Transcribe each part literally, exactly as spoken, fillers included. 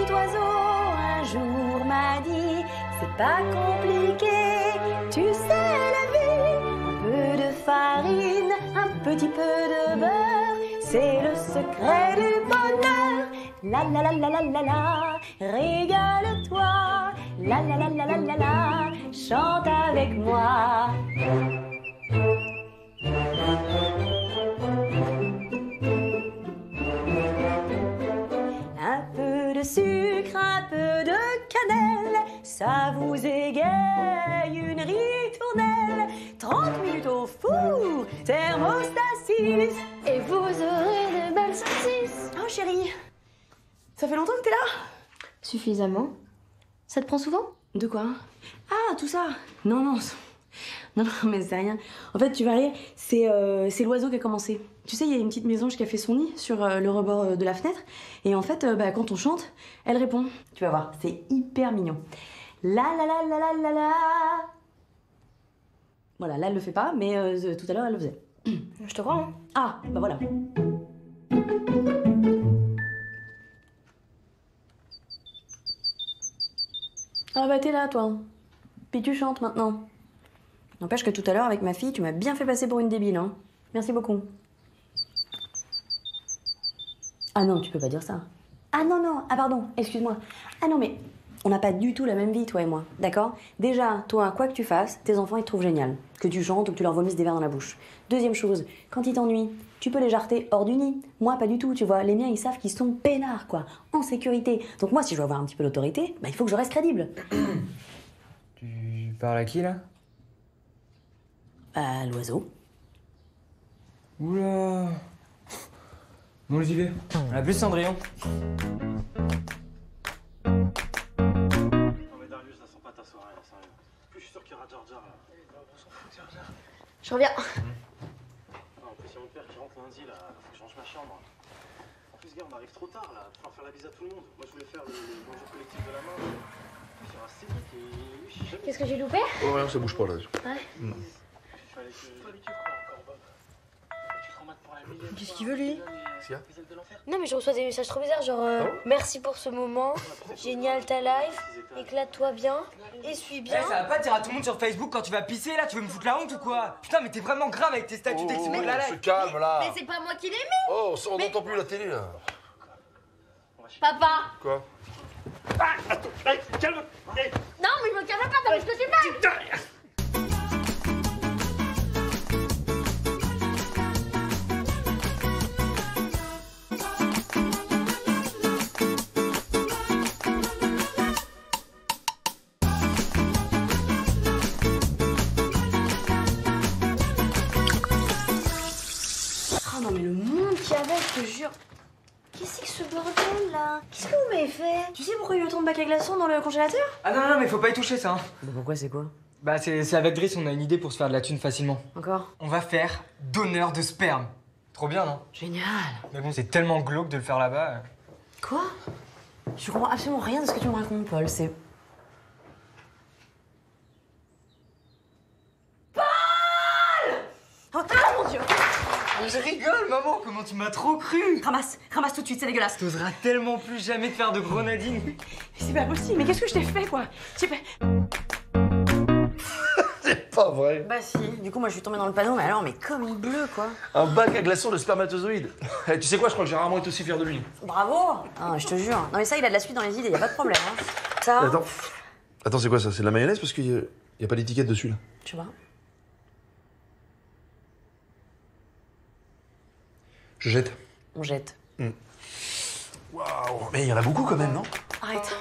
petit oiseau un jour m'a dit, c'est pas compliqué, tu sais la vie. Un peu de farine, un petit peu de beurre, c'est le secret du bonheur. La la la la la la la, régale-toi. La la la la la la la, chante avec moi. Un peu de sucre, un peu de cannelle, ça vous égaye une ritournelle. trente minutes au four, thermostat six, et vous aurez de belles saucisses. Oh chérie, ça fait longtemps que t'es là? Suffisamment. Ça te prend souvent? De quoi? Ah, tout ça? Non, non. Non, non, mais c'est rien. En fait, tu vas rire, c'est euh, c'est l'oiseau qui a commencé. Tu sais, il y a une petite mésange qui a fait son nid sur euh, le rebord euh, de la fenêtre. Et en fait, euh, bah, quand on chante, elle répond. Tu vas voir, c'est hyper mignon. La la la la la la la. Voilà, là, elle le fait pas, mais euh, tout à l'heure, elle le faisait. Je te crois, hein. Ah, bah voilà. Ah bah t'es là, toi. Puis tu chantes maintenant. N'empêche que tout à l'heure, avec ma fille, tu m'as bien fait passer pour une débile, hein. Merci beaucoup. Ah non, tu peux pas dire ça. Ah non, non, ah pardon, excuse-moi. Ah non, mais on n'a pas du tout la même vie, toi et moi, d'accord? Déjà, toi, quoi que tu fasses, tes enfants, ils te trouvent génial. Que tu chantes ou que tu leur vomisses des verres dans la bouche. Deuxième chose, quand ils t'ennuient, tu peux les jarter hors du nid. Moi, pas du tout, tu vois. Les miens, ils savent qu'ils sont peinards, quoi, en sécurité. Donc moi, si je veux avoir un petit peu d'autorité, bah, il faut que je reste crédible. Tu parles à qui, là? Bah, l'oiseau. Oula. Bon, j'y vais. À plus, Cendrillon. Non mais Darius, ça sent pas ta soirée, là, sérieux. En plus, je suis sûr qu'il y aura Jar Jar, là. On s'en fout de Jar Jar. Je reviens. Ah, en plus, il y a mon père qui rentre lundi, là. Faut que je range ma chambre. En plus, gars, on arrive trop tard, là. Faut faire la bise à tout le monde. Moi, je voulais faire le, le bonjour collectif de la main. En plus, il y aura Cédric et lui, je sais jamais. Qu'est-ce que j'ai loupé? Oh, rien, ça bouge pas là. Ouais. Il fallait que... Fallait que quoi encore, Bob? Tu te remets pour la millième. Qu'est-ce qu'il veut, lui? Qu'est-ce qu'il y a? Les ailes de l'enfer. Non, mais je reçois des messages trop bizarres, genre euh, merci pour ce moment, génial ta life, éclate-toi bien, essuie Eh, bien. ça va pas dire à tout le monde sur Facebook quand tu vas pisser, là? Tu veux me foutre la honte ou quoi? Putain, mais t'es vraiment grave avec tes statuts Oh, d'exprimer de la on se life. calme là. Mais c'est pas moi qui l'ai mis, Oh, on n'entend plus la télé là. papa. Quoi? Ah, attends, allez, calme. Allez. Non, mais je me calme pas, t'as vu ce que tu fais? Oh non, mais le monde qu'il y avait, je te jure. Qu'est-ce que c'est que ce bordel là? Qu'est-ce que vous m'avez fait? Tu sais pourquoi il y a autant de bacs à glaçons dans le congélateur? Ah non, non, mais faut pas y toucher ça. Hein. Bah, pourquoi, c'est quoi? Bah, c'est c'est avec Driss, on a une idée pour se faire de la thune facilement. Encore? On va faire donneur de sperme. Trop bien, non? Génial. Mais bon, c'est tellement glauque de le faire là-bas. Quoi? Je comprends absolument rien de ce que tu me racontes, Paul. C'est... Paul! Oh, ah, mon Dieu! Je rigole, maman, comment tu m'as trop cru? Ramasse, ramasse tout de suite, c'est dégueulasse. T'oseras tellement plus jamais te faire de grenadine. Mais c'est pas possible, mais qu'est-ce que je t'ai fait, quoi? J'ai fait... C'est pas vrai. Bah si, du coup, moi, je suis tombée dans le panneau, mais alors, mais comme une bleue, quoi. Un bac à glaçons de spermatozoïdes. Eh, tu sais quoi, je crois que j'ai rarement été aussi fier de lui. Bravo! Ah, je te jure. Non, mais ça, il a de la suite dans les idées, y a pas de problème, hein. Ça... Attends. Attends, c'est quoi ça? C'est de la mayonnaise parce qu'il y, a... y a pas d'étiquette dessus là. Tu vois? Je jette. On jette. Waouh. Mais il y en a beaucoup quand même, non? Arrête.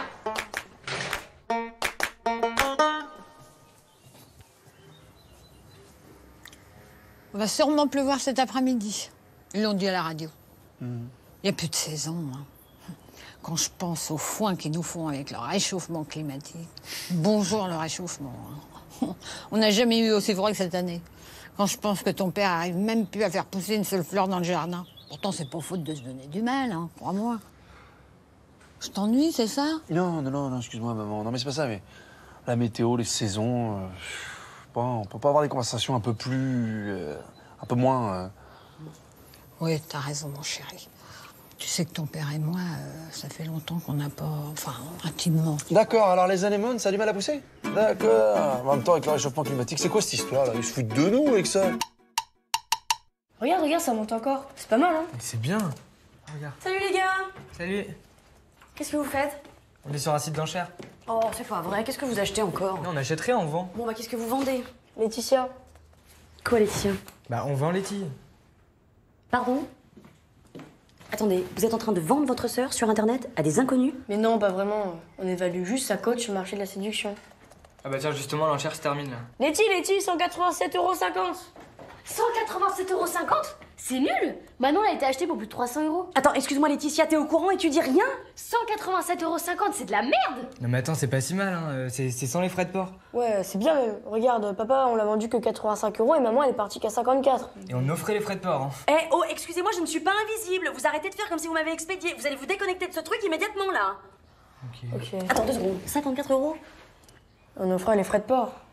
Il va sûrement pleuvoir cet après-midi. Ils l'ont dit à la radio. Il n'y a plus de saison. Hein. Quand je pense au foin qu'ils nous font avec le réchauffement climatique. Bonjour le réchauffement. Hein. On n'a jamais eu aussi froid que cette année. Quand je pense que ton père arrive même plus à faire pousser une seule fleur dans le jardin. Pourtant, c'est pas faute de se donner du mal, hein, crois-moi. Je t'ennuie, c'est ça? Non, non, non, non, excuse-moi, maman. Non, mais c'est pas ça, mais la météo, les saisons. Euh, bon, on peut pas avoir des conversations un peu plus. Euh, un peu moins. Euh... Oui, t'as raison, mon chéri. Tu sais que ton père et moi, euh, ça fait longtemps qu'on n'a pas... Enfin, intimement. D'accord, alors les anémones, ça a du mal à pousser? D'accord. En même temps, avec le réchauffement climatique, c'est quoi cette histoire là? Ils se foutent de nous avec ça. Regarde, regarde, ça monte encore. C'est pas mal, hein? C'est bien. Regarde. Salut les gars! Salut. Qu'est-ce que vous faites? On est sur un site d'enchères. Oh, c'est pas vrai, qu'est-ce que vous achetez encore? Non, on achète rien, on vend. Bon, bah, qu'est-ce que vous vendez? Laetitia. Quoi, Laetitia? Bah, on vend Letty. Pardon? Attendez, vous êtes en train de vendre votre sœur sur Internet à des inconnus? Mais non, pas vraiment. On évalue juste sa cote sur le marché de la séduction. Ah bah tiens, justement, l'enchère se termine là. Letty, Letty, cent quatre-vingt-sept euros cinquante. cent quatre-vingt-sept euros cinquante? C'est nul! Bah non, elle a été achetée pour plus de trois cents euros. Attends, excuse-moi Laetitia, t'es au courant et tu dis rien? cent quatre-vingt-sept euros cinquante, c'est de la merde! Non mais attends, c'est pas si mal, hein. euh, C'est c'est sans les frais de port. Ouais, c'est bien même. Regarde, papa, on l'a vendu que quatre-vingt-cinq euros et maman, elle est partie qu'à cinquante-quatre. Et on offrait les frais de port, hein. Eh oh, excusez-moi, je ne suis pas invisible. Vous arrêtez de faire comme si vous m'avez expédié. Vous allez vous déconnecter de ce truc immédiatement là. Ok. Ok. Attends deux secondes. cinquante-quatre euros? On offrait les frais de port.